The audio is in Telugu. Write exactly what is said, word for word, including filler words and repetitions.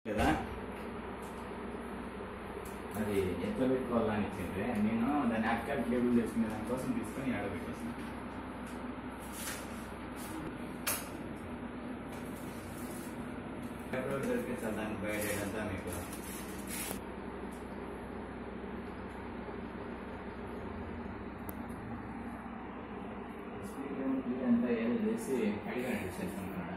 కదా అది ఎట్లా పెట్టుకోవాలని ఇచ్చిండ్రే నేను దాన్ని యాక్టర్ కేబుల్ చేసుకునే దానికోసం తీసుకొని ఆడబెట్టేసాను. ఎప్పుడు దొరికే సార్ దాన్ని బయట అంతా మీకు అంతా ఏదో చేసి అడిగాను చేసుకుంటున్నాడు.